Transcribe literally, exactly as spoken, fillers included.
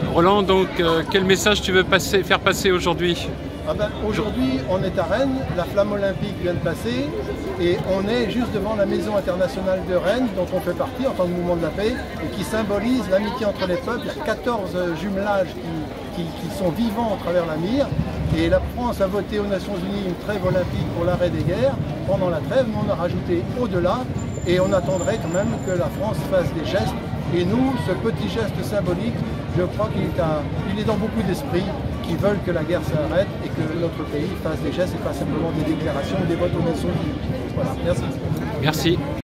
Roland, donc euh, quel message tu veux passer, faire passer aujourd'hui? Ah ben, aujourd'hui, on est à Rennes, la flamme olympique vient de passer et on est juste devant la Maison internationale de Rennes, dont on fait partie en tant que mouvement de la paix et qui symbolise l'amitié entre les peuples. Il y a quatorze jumelages qui, qui, qui sont vivants au travers la mire. Et la France a voté aux Nations Unies une trêve olympique pour l'arrêt des guerres pendant la trêve, mais on a rajouté au-delà et on attendrait quand même que la France fasse des gestes. Et nous, ce petit geste symbolique, je crois qu'il est, à, il est dans beaucoup d'esprits qui veulent que la guerre s'arrête et que notre pays fasse des gestes et pas simplement des déclarations ou des votes aux Nations Unies. Voilà, merci. Merci.